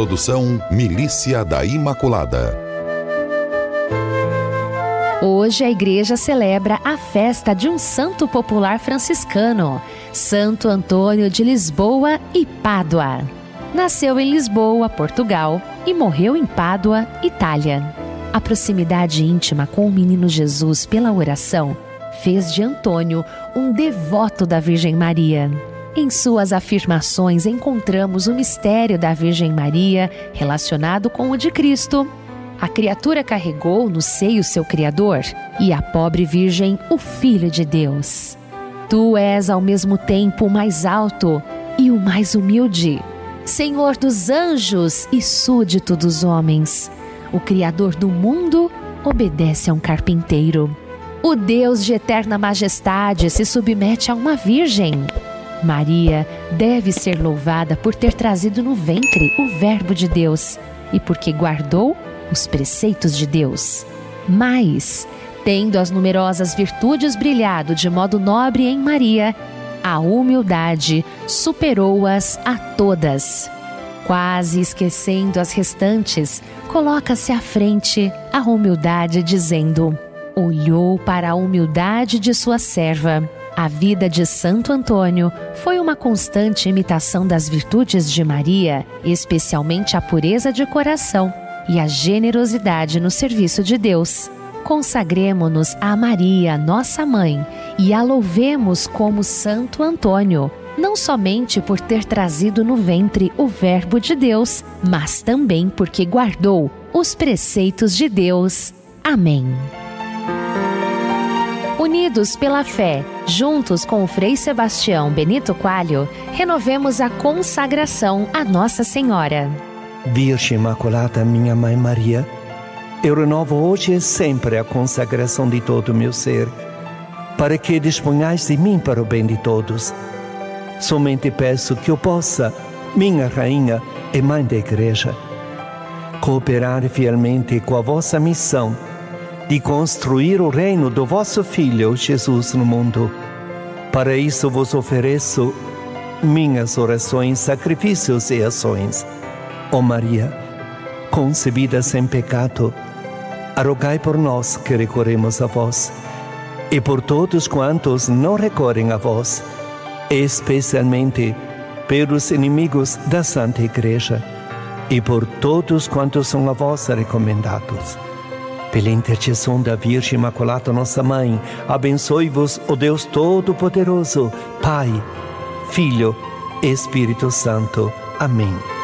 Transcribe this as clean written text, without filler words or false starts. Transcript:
Produção Milícia da Imaculada. Hoje a igreja celebra a festa de um santo popular franciscano, Santo Antônio de Lisboa e Pádua. Nasceu em Lisboa, Portugal, e morreu em Pádua, Itália. A proximidade íntima com o menino Jesus pela oração fez de Antônio um devoto da Virgem Maria. Em suas afirmações encontramos o mistério da Virgem Maria relacionado com o de Cristo. A criatura carregou no seio seu Criador e a pobre Virgem o Filho de Deus. Tu és ao mesmo tempo o mais alto e o mais humilde, Senhor dos anjos e súdito dos homens. O Criador do mundo obedece a um carpinteiro. O Deus de eterna majestade se submete a uma virgem. Maria deve ser louvada por ter trazido no ventre o Verbo de Deus e porque guardou os preceitos de Deus. Mas, tendo as numerosas virtudes brilhado de modo nobre em Maria, a humildade superou-as a todas. Quase esquecendo as restantes, coloca-se à frente a humildade, dizendo: olhou para a humildade de sua serva. A vida de Santo Antônio foi uma constante imitação das virtudes de Maria, especialmente a pureza de coração e a generosidade no serviço de Deus. Consagremo-nos a Maria, nossa mãe, e a louvemos como Santo Antônio, não somente por ter trazido no ventre o Verbo de Deus, mas também porque guardou os preceitos de Deus. Amém. Unidos pela fé, juntos com o Frei Sebastião Benito Coelho, renovemos a consagração a Nossa Senhora. Virgem Imaculada, minha Mãe Maria, eu renovo hoje e sempre a consagração de todo o meu ser, para que disponhais de mim para o bem de todos. Somente peço que eu possa, minha Rainha e Mãe da Igreja, cooperar fielmente com a vossa missão de construir o reino do vosso Filho, Jesus, no mundo. Para isso vos ofereço minhas orações, sacrifícios e ações. Ó Maria, concebida sem pecado, rogai por nós que recorremos a vós, e por todos quantos não recorrem a vós, especialmente pelos inimigos da Santa Igreja, e por todos quantos são a vós recomendados. Pela intercessão da Virgem Imaculada, nossa Mãe, abençoe-vos o Deus Todo-Poderoso, Pai, Filho e Espírito Santo. Amém.